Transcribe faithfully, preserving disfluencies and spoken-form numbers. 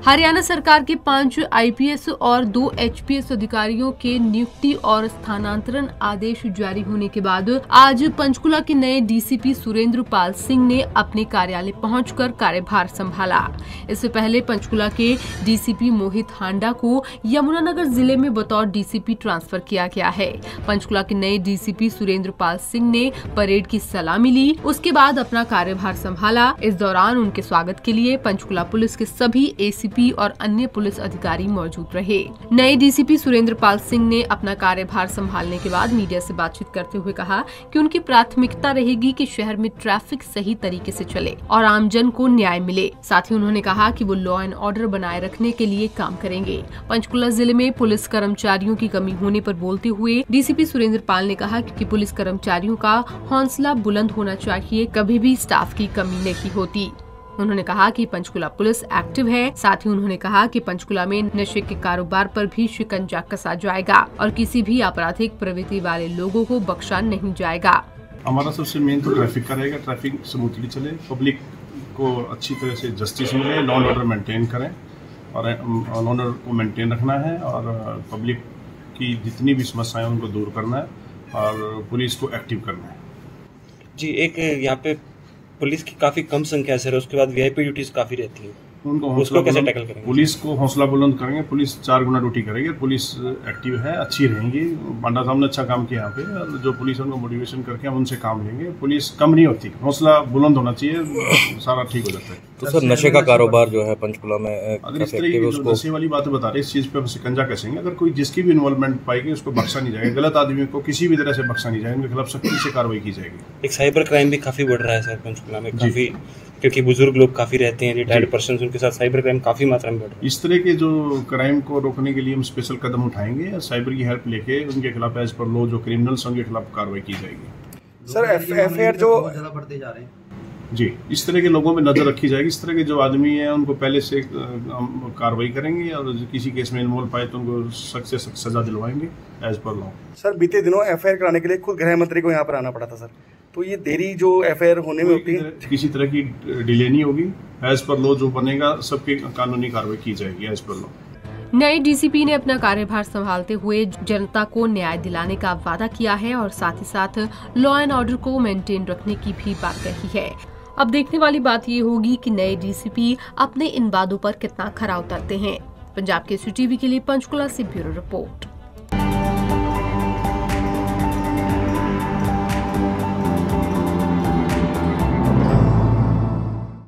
हरियाणा सरकार के पांच आईपीएस और दो एचपीएस अधिकारियों के नियुक्ति और स्थानांतरण आदेश जारी होने के बाद आज पंचकुला के नए डीसीपी सुरेंद्र पाल सिंह ने अपने कार्यालय पहुंचकर कार्यभार संभाला। इससे पहले पंचकुला के डीसीपी मोहित हांडा को यमुनानगर जिले में बतौर डीसीपी ट्रांसफर किया गया है। पंचकुला के नए डीसीपी सुरेंद्र पाल सिंह ने परेड की सलामी ली, उसके बाद अपना कार्यभार संभाला। इस दौरान उनके स्वागत के लिए पंचकुला पुलिस के सभी एसीपी और अन्य पुलिस अधिकारी मौजूद रहे। नए डीसीपी सुरेंद्र पाल सिंह ने अपना कार्यभार संभालने के बाद मीडिया से बातचीत करते हुए कहा कि उनकी प्राथमिकता रहेगी कि शहर में ट्रैफिक सही तरीके से चले और आमजन को न्याय मिले। साथ ही उन्होंने कहा कि वो लॉ एंड ऑर्डर बनाए रखने के लिए काम करेंगे। पंचकुला जिले में पुलिस कर्मचारियों की कमी होने पर बोलते हुए डीसीपी सुरेंद्र पाल ने कहा कि पुलिस कर्मचारियों का हौसला बुलंद होना चाहिए, कभी भी स्टाफ की कमी नहीं होती। उन्होंने कहा कि पंचकुला पुलिस एक्टिव है। साथ ही उन्होंने कहा कि पंचकुला में नशे के कारोबार पर भी शिकंजा कसा जाएगा और किसी भी आपराधिक प्रवृत्ति वाले लोगों को बख्शा नहीं जाएगा। हमारा सबसे मेन तो ट्रैफिक का रहेगा, ट्रैफिक स्मूथली चले, पब्लिक को अच्छी तरह से जस्टिस मिले, लॉ एंड ऑर्डर मेंटेन करें और लॉ एंड ऑर्डर को मेंटेन रखना है और पब्लिक की जितनी भी समस्याएं उनको दूर करना है और पुलिस को एक्टिव करना है। जी, एक यहाँ पे पुलिस की काफी कम संख्या है सर, उसके बाद वीआईपी ड्यूटीज काफी रहती है, उनको उसको कैसे टैकल करेंगे? पुलिस को हौसला बुलंद करेंगे, पुलिस चार गुना ड्यूटी करेगी, पुलिस एक्टिव है, अच्छी रहेंगी। बांडा साहब ने अच्छा काम किया यहाँ पे और जो पुलिस उनको मोटिवेशन करके हम उनसे काम लेंगे। पुलिस कम नहीं होती, हौसला बुलंद होना चाहिए, सारा ठीक हो जाता है। तो सर नशे का कारोबार जो है पंचकुला में अगर इस तरह की जो नशे वाली बातें बता रहे, इस चीज पे हम शिकंजा कसेंगे। अगर कोई जिसकी भी इन्वॉल्वमेंट पाएगी उसको बख्शा नहीं जाएगा, गलत आदमियों को किसी भी तरह से बख्शा नहीं जाएगा, उनके खिलाफ सख्ती से कार्रवाई की जाएगी। एक साइबर क्राइम भी काफी बढ़ रहा है सर पंचकुला में, काफी, क्योंकि बुजुर्ग लोग काफी रहते हैं, रिटायर्ड पर्सन, उनके साथ साइबर क्राइम काफी मात्रा में बढ़ रहा है। इस तरह के जो क्राइम को रोकने के लिए हम स्पेशल कदम उठाएंगे, साइबर की हेल्प लेके उनके खिलाफ एज पर लॉ जो क्रिमिनल्स उनके खिलाफ कार्रवाई की जाएगी। सर एफ आई आर जो ज्यादा बढ़ते जा रहे हैं जी, इस तरह के लोगों में नजर रखी जाएगी। इस तरह के जो आदमी हैं उनको पहले से हम कार्रवाई करेंगे और किसी केस में इन्वॉल्व पाए तो उनको सख्त से सख्त सजा दिलवाएंगे एज पर लॉ। सर बीते दिनों एफ आई आर कराने के लिए खुद गृह मंत्री को यहाँ पर आना पड़ा था सर, तो ये देरी जो एफ आई आर होने में होती है, किसी तरह की डिले नहीं होगी। एज पर लॉ जो बनेगा सबकी कानूनी कार्रवाई की जाएगी एज पर लॉ। नए डीसीपी ने अपना कार्यभार संभालते हुए जनता को न्याय दिलाने का वादा किया है और साथ ही साथ लॉ एंड ऑर्डर को मेंटेन रखने की भी बात कही है। अब देखने वाली बात ये होगी कि नए डीसीपी अपने इन वादों पर कितना खरा उतरते हैं। पंजाब के सी टीवी के लिए पंचकुला से ब्यूरो रिपोर्ट।